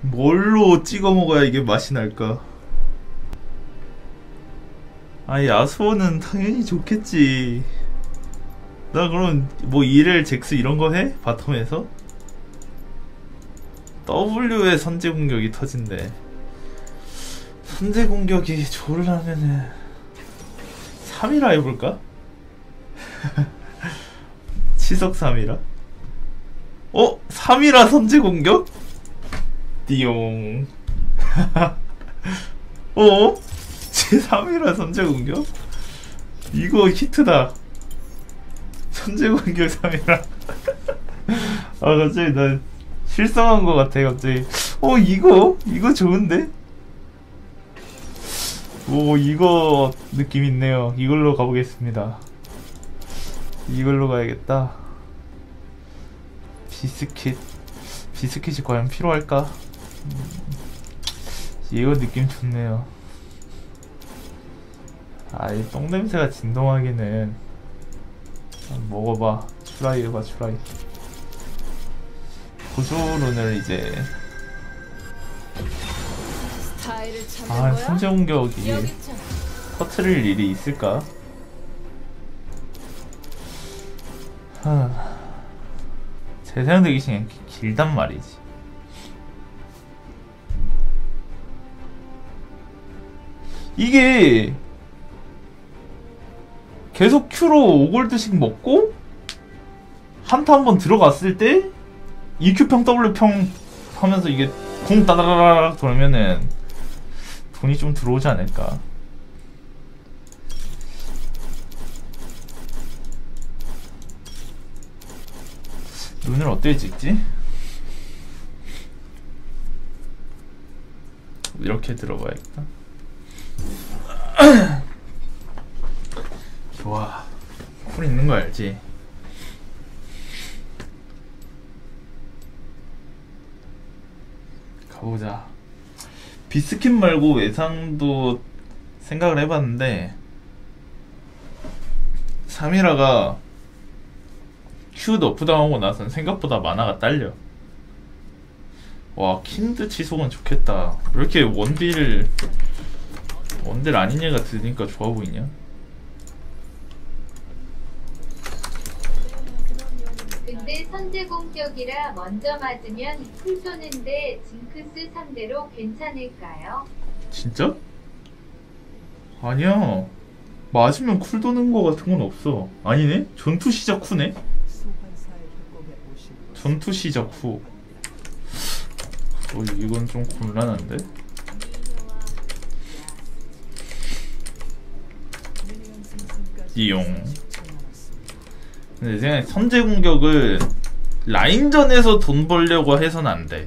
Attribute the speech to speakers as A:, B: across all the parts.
A: 뭘로 찍어 먹어야 이게 맛이 날까? 아, 야수호는 당연히 좋겠지. 나 그럼 뭐 이렐 잭스 이런 거 해? 바텀에서? W의 선제 공격이 터진대. 선제 공격이 좋으려면은 3이라 해볼까? 치석 3이라? 3이라 선제 공격? 띠용. 제 3이라 선제 공격? 이거 히트다. 선제 공격 3이라. 아, 갑자기 나 실성한 것 같아, 갑자기. 이거 좋은데? 이거 느낌 있네요. 이걸로 가보겠습니다. 이걸로 가야겠다. 비스킷이 과연 필요할까? 이거 느낌 좋네요. 이 똥냄새가 진동하기는. 먹어봐. 추라이 해봐, 추라이. 보조룬을 이제. 선제 공격이 터트릴 일이 있을까? 제 생각에 그냥 길단 말이지. 이게 계속 Q로 5골드씩 먹고 한타 한번 들어갔을 때 EQ평 W평 하면서 이게 궁 따다라락 돌면은 돈이 좀 들어오지 않을까. 눈을 어떻게 찍지? 이렇게 들어봐야겠다. 좋아. 쿨 있는 거 알지? 가보자. 비스킷 말고 외상도 생각을 해봤는데 3이라가 Q 너프 당하고 나선 생각보다 만화가 딸려. 와, 킨드 치속은 좋겠다. 왜 이렇게 원딜 아닌 얘가 드니까 좋아 보이냐?
B: 근데 선제 공격이라 먼저 맞으면 쿨 도는데 징크스 상대로 괜찮을까요?
A: 진짜? 아니야. 맞으면 쿨 도는 거 같은 건 없어. 아니네? 전투 시작 후네? 전투 시작 후. 이건 좀 곤란한데? 이용. 근데 내 생각에 선제 공격을 라인전에서 돈 벌려고 해선 안 돼.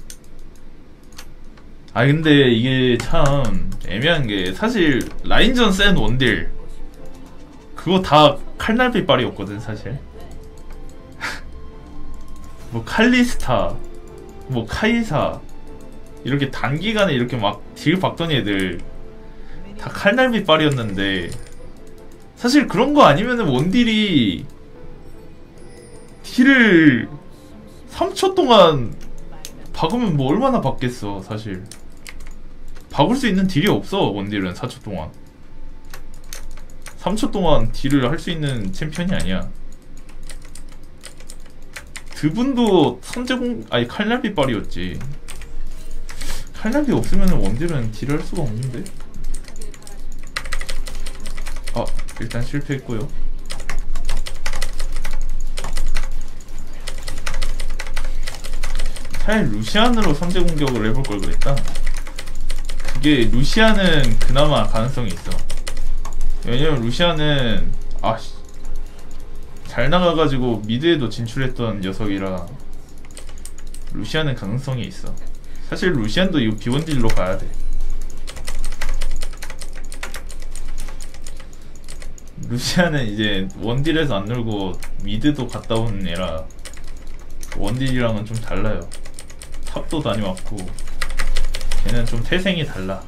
A: 근데 이게 참 애매한 게 사실 라인전 센 원딜 그거 다 칼날비 빨이었거든 사실. 뭐 칼리스타, 뭐 카이사 이렇게 단기간에 이렇게 막 딜 박던 애들 다 칼날비 빨이었는데 사실 그런 거 아니면은 원딜이 딜을 3초 동안 박으면 뭐 얼마나 박겠어. 사실 박을 수 있는 딜이 없어. 원딜은 4초 동안 3초 동안 딜을 할 수 있는 챔피언이 아니야. 그분도 칼날비 빨이었지. 칼날비 없으면 원딜은 딜을 할 수가 없는데. 일단 실패했고요. 차라리 루시안으로 선제 공격을 해볼 걸 그랬다. 그게 루시안은 그나마 가능성이 있어. 왜냐면 루시안은 잘 나가가지고 미드에도 진출했던 녀석이라 루시안은 가능성이 있어. 사실 루시안도 이거 비원딜로 가야돼. 루시안은 이제 원딜에서 안 놀고 미드도 갔다 오는 애라 원딜이랑은 좀 달라요. 탑도 다녀왔고 걔는 좀 태생이 달라.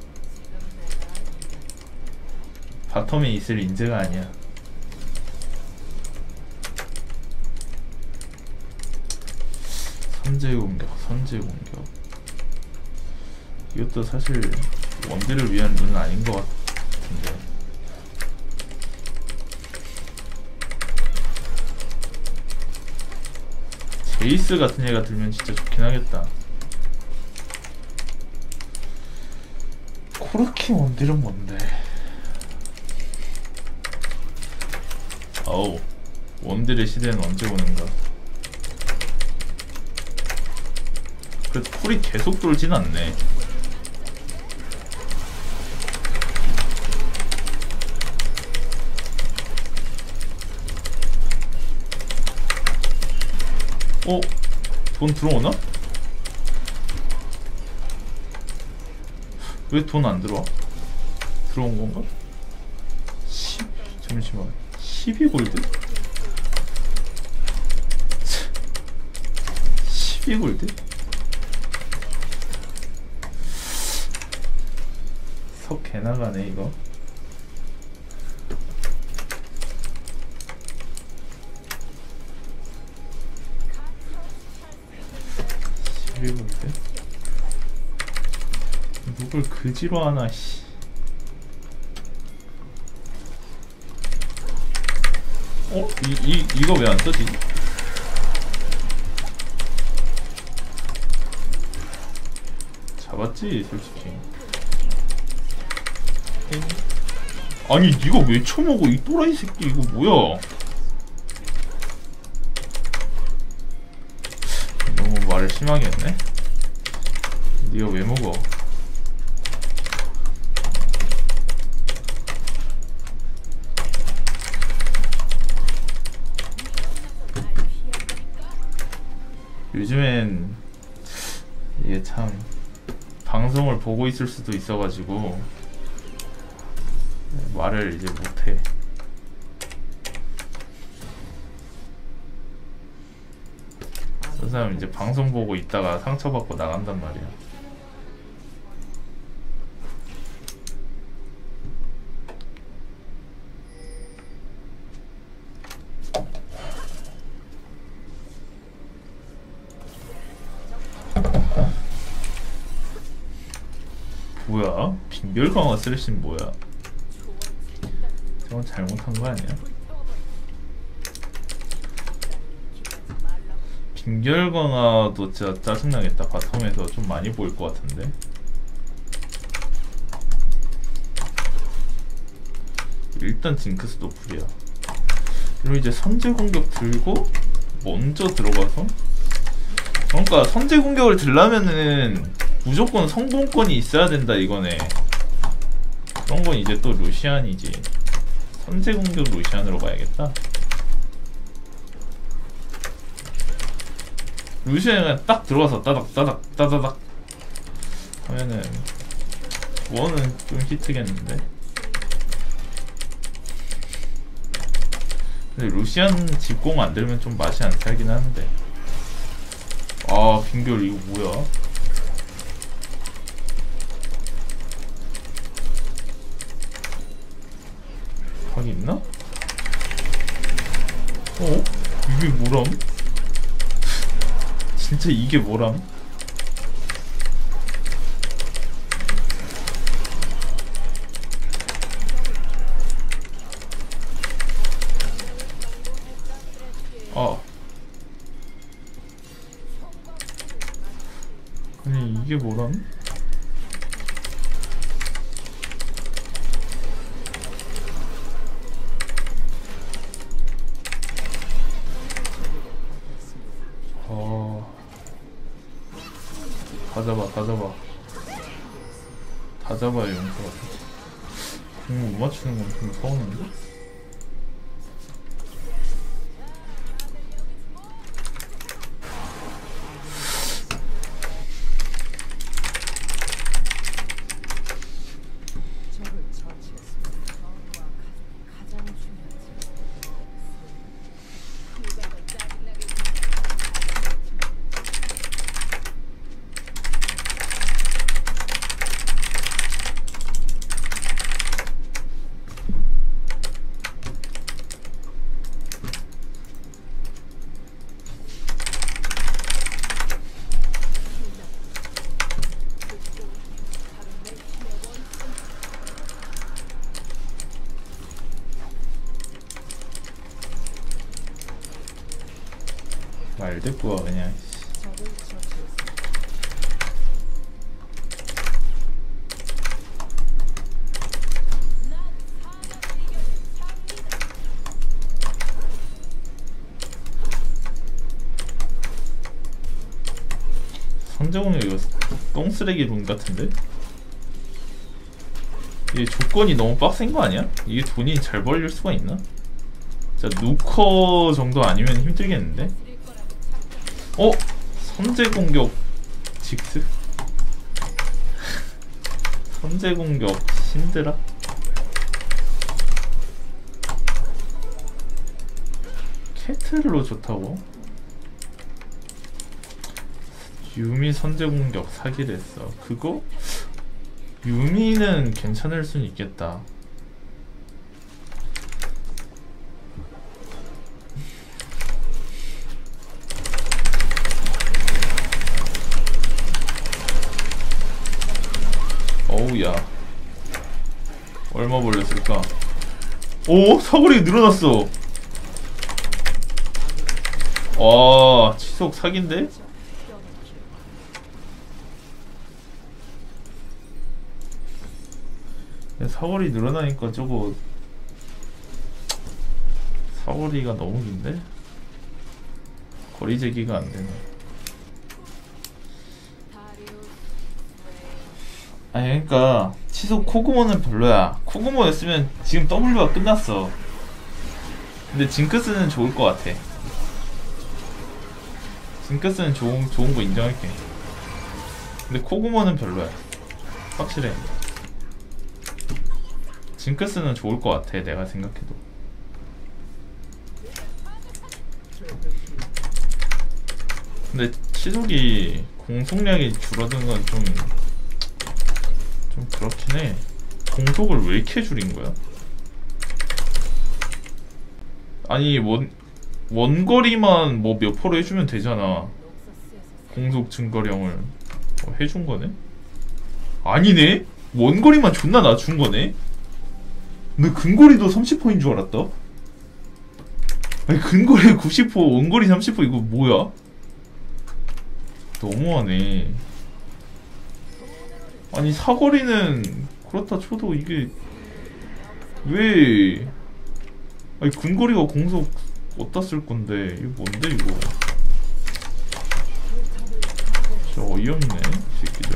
A: 바텀에 있을 인재가 아니야. 선제 공격. 이것도 사실 원딜을 위한 룬은 아닌 것 같은데. 제이스 같은 애가 들면 진짜 좋긴 하겠다. 코르키 원딜은 뭔데? 어우, 원딜의 시대는 언제 오는가? 그래도 쿨이 계속 돌진 않네. 어? 돈 들어오나? 왜 돈 안 들어와? 들어온 건가? 10, 잠시만. 12골드? 12골드? 석 개나가네 이거. 누굴 그지로 하나. 씨. 어? 이거 왜 안 써지? 잡았지 솔직히. 아니 니가 왜 쳐먹어 이 또라이 새끼. 이거 뭐야. 너무 말을 심하게 했네. 니가 왜 먹어. 요즘엔 이게 참 방송을 보고 있을 수도 있어가지고 말을 이제 못해. 그 사람 이제 방송 보고 있다가 상처받고 나간단 말이야. 뭐야? 빈결 강화 쓰레쉬는 뭐야? 저건 잘못한 거 아니야? 빈결 강화도 진짜 짜증나겠다. 바텀에서 좀 많이 보일 것 같은데. 일단 징크스 노플이야. 그리고 이제 선제 공격 들고 먼저 들어가서, 그러니까 선제 공격을 들려면은 무조건 성공권이 있어야 된다 이거네. 그런 건 이제 또 루시안이지. 선제 공격 루시안으로 가야겠다. 루시안이 딱 들어가서 따닥 따닥 따다닥 하면은 원은 좀 히트겠는데. 근데 루시안 집공 안 들면 좀 맛이 안 살긴 하는데. 아 빙결 이거 뭐야? 각이 있나? 어? 이게 뭐람? 진짜 이게 뭐람? 아 아니 이게 뭐람? 다 잡아 다 잡아 다 잡아야 용서가 되지. 공못 맞추는 건 좀 서운한데? 잘 됐고 그냥. 선제공격 이거 똥쓰레기 룬 같은데? 이게 조건이 너무 빡센 거 아니야? 이게 돈이 잘 벌릴 수가 있나? 진짜 누커 정도 아니면 힘들겠는데? 선제공격 직스? 선제공격 신드라? 캐틀로 좋다고? 유미 선제공격 사기를 했어. 그거? 유미는 괜찮을 순 있겠다. 어우야, 얼마 벌렸을까? 오, 사거리 늘어났어. 와, 치속 사기인데? 사거리 늘어나니까 저거 사거리가 너무 긴데? 거리 제기가 안 되네. 아니 그러니까 치속 코그모는 별로야. 코그모였으면 지금 W가 끝났어. 근데 징크스는 좋을 것 같아. 징크스는 좋은 거 인정할게. 근데 코그모는 별로야. 확실해. 징크스는 좋을 것 같아, 내가 생각해도. 근데 치속이 공속량이 줄어든 건 좀 그렇긴 해. 공속을 왜 이렇게 줄인 거야? 아니 원거리만 뭐 몇 프로 해주면 되잖아. 공속 증가량을 해준 거네? 아니네? 원거리만 존나 낮춘 거네? 근데 근거리도 30%인 줄 알았다? 아니 근거리 90%, 원거리 30% 이거 뭐야? 너무하네. 아니 사거리는 그렇다 쳐도 이게 왜? 아니 근거리가 공속 어디다 쓸 건데? 이거 뭔데 이거? 진짜 어이없네 새끼들.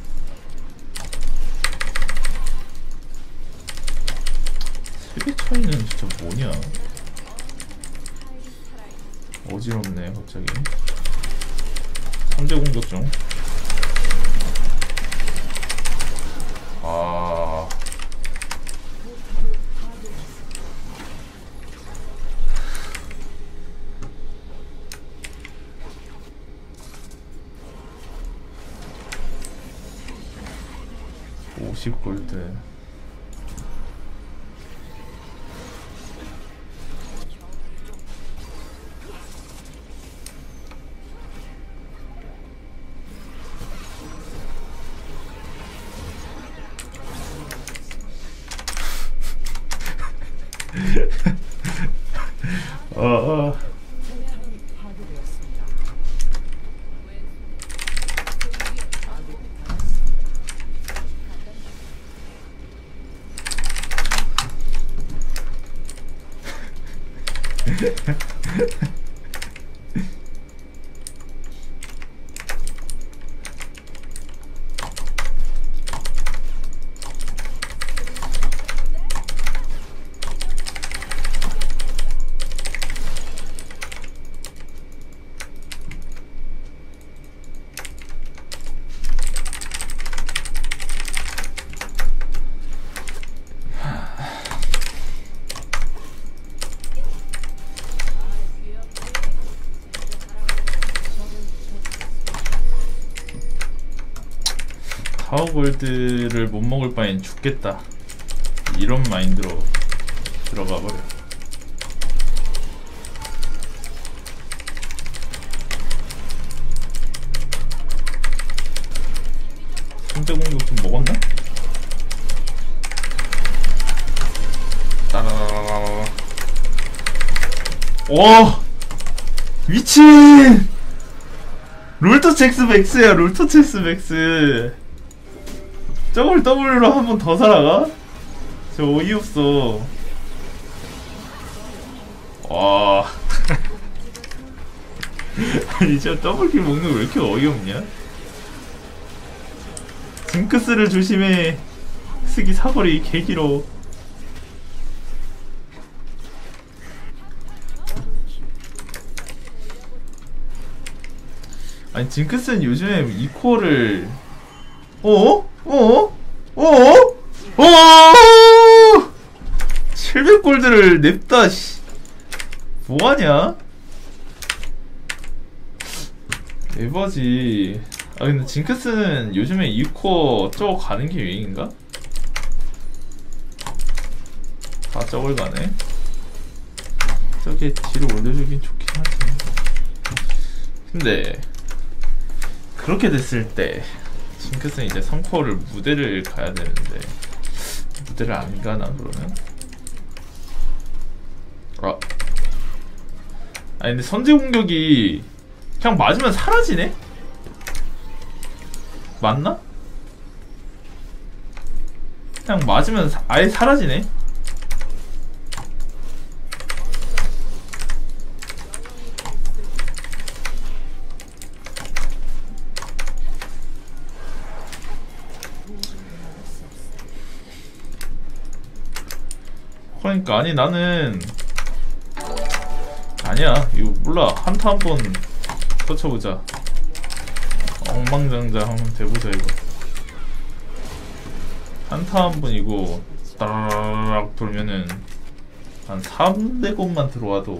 A: 세배 차이는 진짜 뭐냐? 어지럽네 갑자기. 선제 공격 중. 아. $50골드. 파워골드를 못 먹을 바엔 죽겠다 이런 마인드로 들어가 버려. 선제 공격 좀 먹었나? 따라라라라. 와 미친! 롤토첵스 맥스야, 롤토첵스 맥스. 저걸 W로 한 번 더 살아가? 저 어이없어. 와. 아니, 진짜 더블킬 먹는 거 왜 이렇게 어이없냐? 징크스를 조심해. 스기 사거리 개길어. 아니, 징크스는 요즘에 이코어를 어? 700골드를 냅다. 씨. 뭐하냐? 에바지. 아, 근데 징크스는 요즘에 이코어 저거 가는 게 유행인가? 다 저걸 가네. 저게 뒤로 올려주긴 좋긴 하지. 근데 그렇게 됐을 때 징크스는 이제 3코어를 무대를 가야 되는데 무대를 안 가나 그러면? 아니 근데 선제 공격이 그냥 맞으면 사라지네? 맞나? 그냥 맞으면 아예 사라지네? 그러니까 아니 나는 아니야 이거 몰라. 한타 한번 터쳐보자. 엉망장자 한번 돼보자. 이거 한타 한번 이거 따라락 돌면은 한 3대곳만 들어와도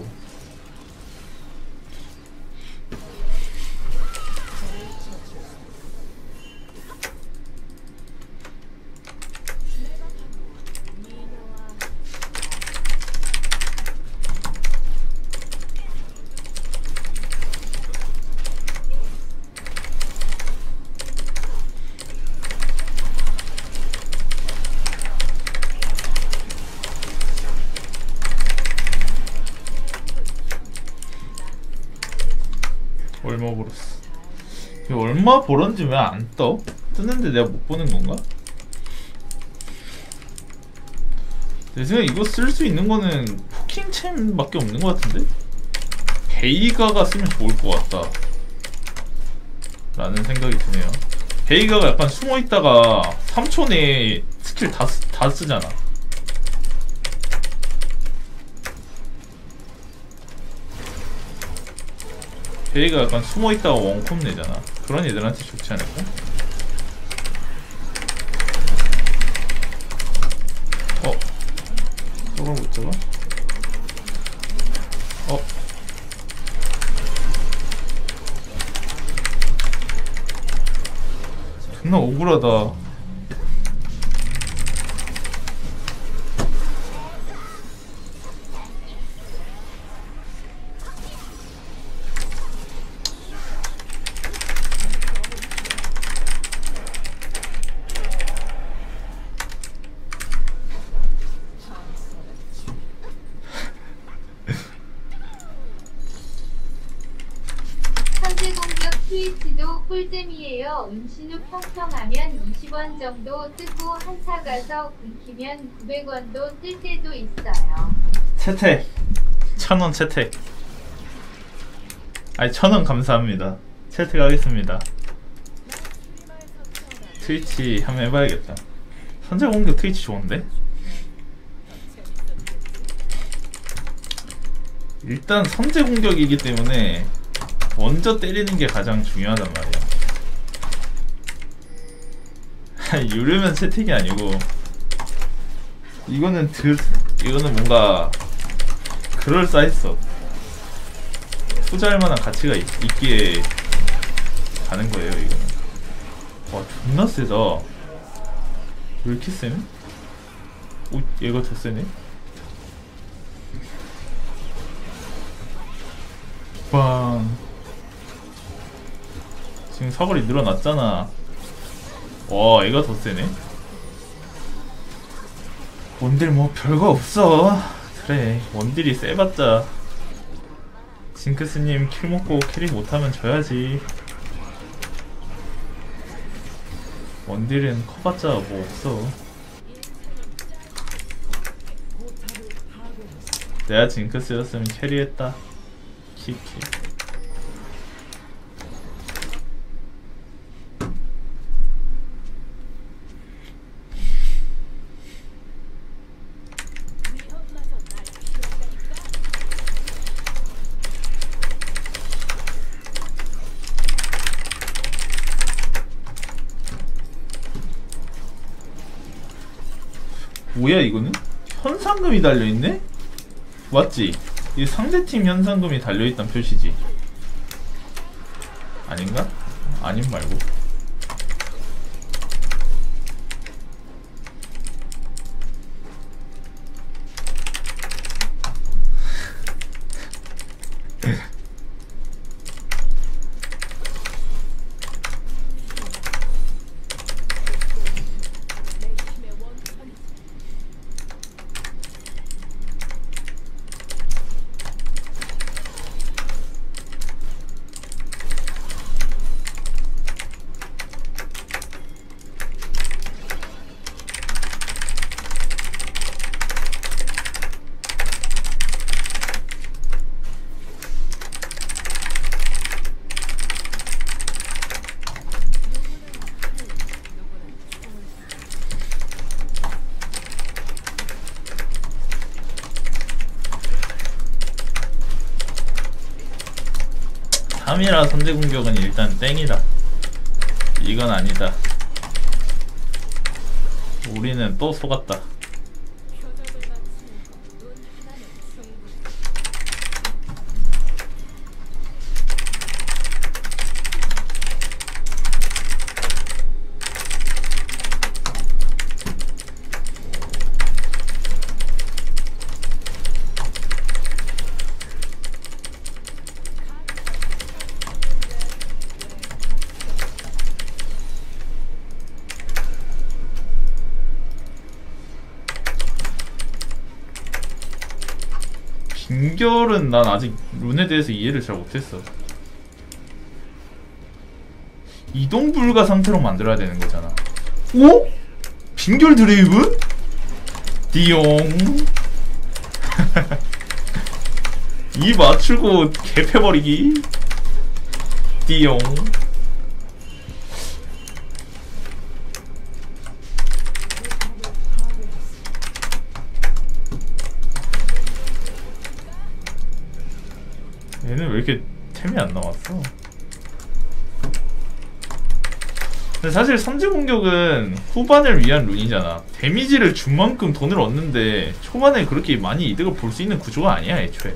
A: 얼마 벌었어. 이거 얼마 벌었는지 왜 안 떠? 뜨는데 내가 못 보는 건가? 내 생각에 이거 쓸 수 있는 거는 포킹챔밖에 없는 것 같은데? 베이가가 쓰면 좋을 것 같다 라는 생각이 드네요. 베이가가 약간 숨어있다가 3초 내에 스킬 다 쓰잖아. 베이가 약간 숨어있다가 원콤 내잖아. 그런 애들한테 좋지 않을까? 저걸 못 잡아? 존나 억울하다.
B: 트위치도 꿀잼이에요. 음신우 평평하면 20원 정도 뜨고 한타 가서 긁히면 900원도 뜰 때도 있어요.
A: 채택 1000원 채택. 아니 1000원 감사합니다. 채택하겠습니다. 트위치 한번 해봐야겠다. 선제 공격 트위치 좋은데? 일단 선제 공격이기 때문에 먼저 때리는 게 가장 중요하단 말이야. 유료면 채택이 아니고 이거는 뭔가 그럴싸했어. 투자할 만한 가치가 있기에 가는 거예요. 이거는. 와 존나 세다. 왜 이렇게 세네? 오 얘가 더 세네? 빵. 지금 사거리 늘어났잖아. 와 얘가 더 세네. 원딜 뭐 별거 없어. 그래 원딜이 세봤자 징크스님 킬 먹고 캐리 못하면 져야지. 원딜은 커봤자 뭐 없어. 내가 징크스였으면 캐리했다. 키키. 뭐야 이거는? 현상금이 달려있네? 맞지? 이 상대팀 현상금이 달려있단 표시지. 아닌가? 아님 말고. 삼이라 선제공격은 일단 땡이다. 이건 아니다. 우리는 또 속았다. 빈결은 난 아직 룬에 대해서 이해를 잘 못했어. 이동 불가 상태로 만들어야 되는 거잖아. 오? 빈결 드레이브? 띠용. 이 맞추고 개패버리기. 띠용. 얘는 왜 이렇게 템이 안 나왔어? 근데 사실 선제공격은 후반을 위한 룬이잖아. 데미지를 준 만큼 돈을 얻는데 초반에 그렇게 많이 이득을 볼 수 있는 구조가 아니야 애초에.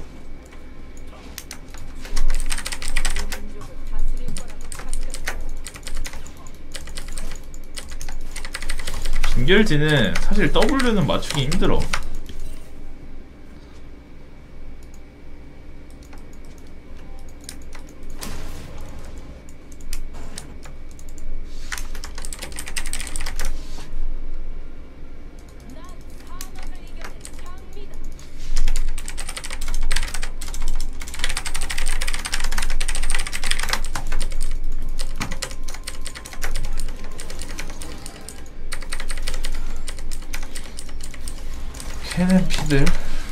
A: 빈결지는 사실 W는 맞추기 힘들어. 캐넨피들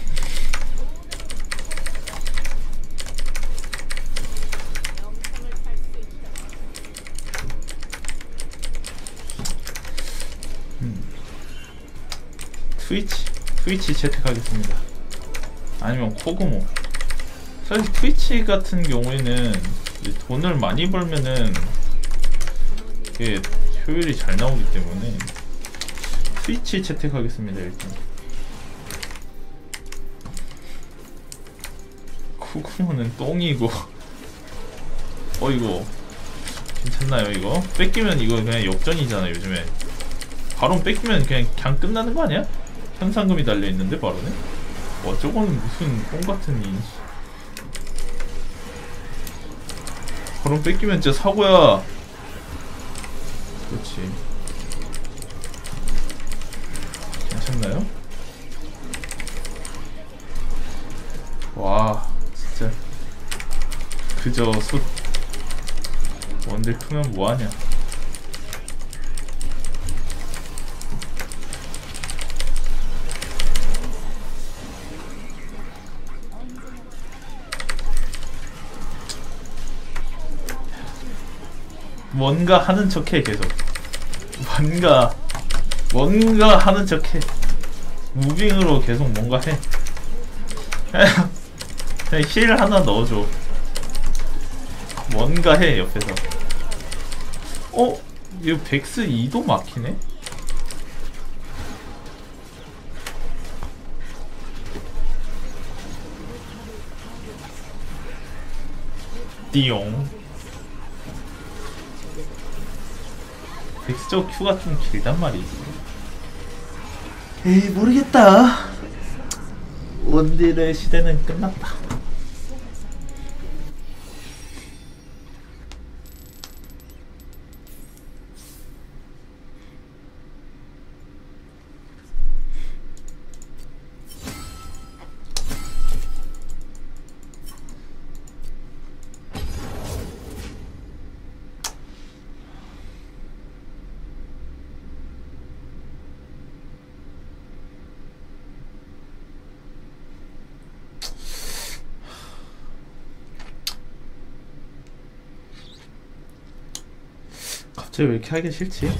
A: 트위치 채택하겠습니다. 아니면 코그모. 사실 트위치 같은 경우에는 돈을 많이 벌면은 이게 효율이 잘 나오기 때문에 트위치 채택하겠습니다. 일단 코그모는 똥이고. 이거 괜찮나요? 이거 뺏기면 이거 그냥 역전이잖아. 요즘에 바론 뺏기면 그냥 끝나는 거 아니야? 현상금이 달려있는데 바론에? 저거는 무슨 똥같은 바론 뺏기면 진짜 사고야. 그렇지. 괜찮나요? 와 진짜 그저 숫 원딜 크면 뭐하냐. 뭔가 하는 척해. 계속 뭔가 하는 척해. 무빙으로 계속 뭔가 해. 그냥 힐 하나 넣어줘. 뭔가 해 옆에서. 이거 백스 2도 막히네? 띠용. 백스 저 Q가 좀 길단 말이지. 에이 모르겠다. 원딜의 시대는 끝났다. 갑자기 왜 이렇게 하기 싫지?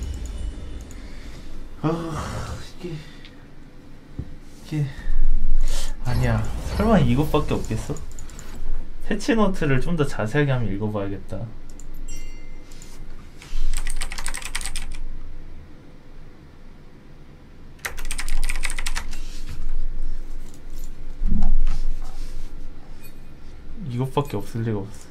A: 이게 아니야. 설마 이것밖에 없겠어? 패치노트를 좀 더 자세하게 한번 읽어봐야겠다. 이것밖에 없을 리가 없어.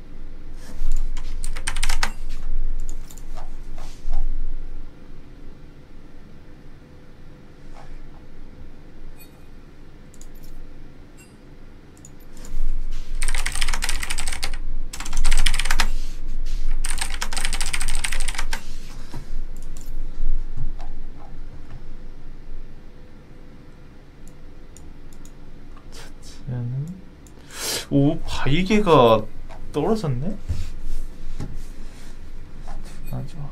A: 오, 바이게가 떨어졌네? 맞아.